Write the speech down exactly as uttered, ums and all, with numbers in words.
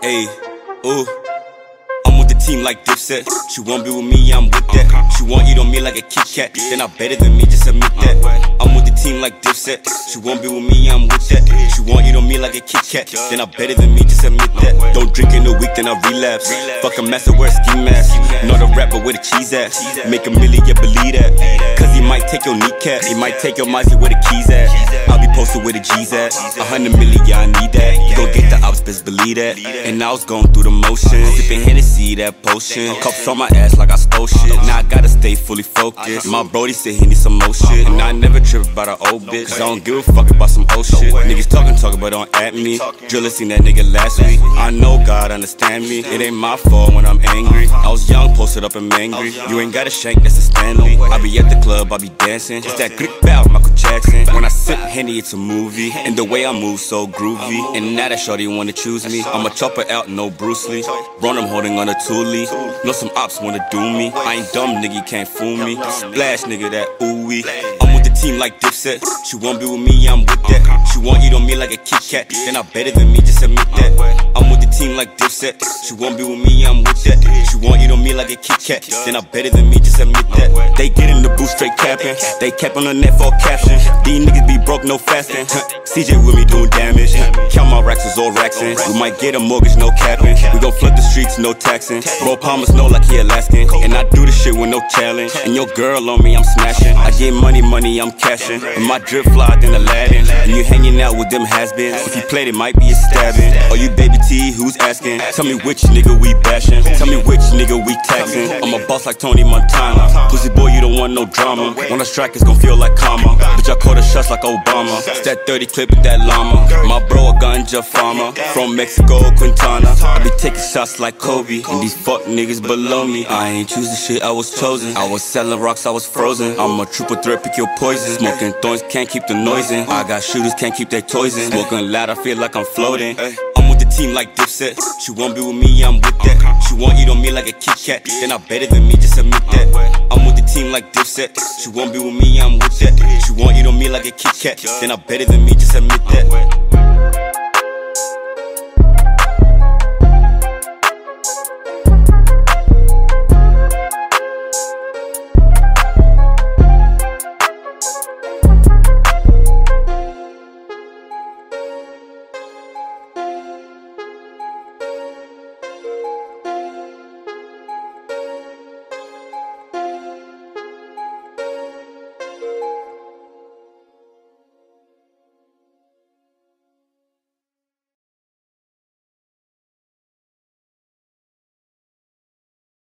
Ayy, ooh. I'm with the team like Dipset. She won't be with me, I'm with that. She won't eat on me like a Kit Kat. Then I'm better than me, just admit that. I'm with the team like Dipset. She won't be with me, I'm with that. She won't eat on me like a Kit Kat. Then I'm better than me, just admit that. Don't drink in a week, then I relapse. Fuck a master, wear a ski mask. Not a rapper with a cheese ass. Make a million, yeah, believe that. Cause he might take your kneecap. He might take your Mozzie where the keys at. I'll be posted with a G's at. A hundred million, yeah, I need that. You gon' get the ops, best believe that. And I was going through the motions. Sipping Hennessy, that potion. Cups on my ass like I stole shit. Now I gotta stay fully focused. My brody said he need some more shit. And I never trip about an old bitch. Cause I don't give a fuck about some old shit. Niggas talking, talking, but don't at me. Driller seen that nigga last week. I know God understand me. It ain't my fault when I'm angry. I was young, posted up and angry. You ain't got a shank, that's a stand on. I be at the club, I be dancing. It's that grip bow, Michael Jackson. When I sip Henny, it's a movie. And the way I move so groovy. And now that shorty wanna choose me. I'ma chop her out, no Bruce Lee. Run, I'm holding on a Thule. Know some ops wanna do me. I ain't dumb, nigga, you can't fool me. Splash, nigga, that ooh-wee. I'm with the team like Dipset. She won't be with me, I'm with that. She won't eat on me like a Kit Kat. Then I'm better than me, just admit that. I'm with the team like Dipset. She won't be with me, I'm with that. She won't eat on me like a Kit Kat. Then I'm better than me, just admit that. They get in the booth straight capping. They cap on the net for a caption. These niggas be broke, no fasting. C J with me doing damage. Count my racks is all raxing. We might get a mortgage, no capping. We gon' flood the streets, no taxing. Bro Palmer know like he Alaskan. And I do this shit with no challenge. And your girl on me, I'm smashing. I get money, money, I'm cashing. And my drip fly than Aladdin. And you hanging out with them has-beens. If you played, it might be a stabbing. Or you baby T, who's asking? Tell me which nigga we bashing. Tell me which nigga we taxing. I'm a boss like Tony Montana. Pussy boy, you don't want no drama. When I strike, it's gon' feel like karma. Bitch, I call the shots like Obama. It's that thirty clip with that llama. My bro, a ganja farmer. From Mexico, Quintana. I be taking shots like Kobe. And these fuck niggas below me. I ain't choose the shit, I was chosen. I was selling rocks, I was frozen. I'm a trooper threat, pick your poison. Smoking thorns, can't keep the noise in. I got shooters, can't keep their toys in. Smoking loud, I feel like I'm floating. I'm with the team like Dipset. She won't be with me, I'm with that. She won't eat on me like a Kit Kat. Then I'm better than me, just admit that. I'm with the team like Dipset. She won't be with me, I'm with that. She won't eat on me like a Kit Kat. Then I'm better than me, just admit that.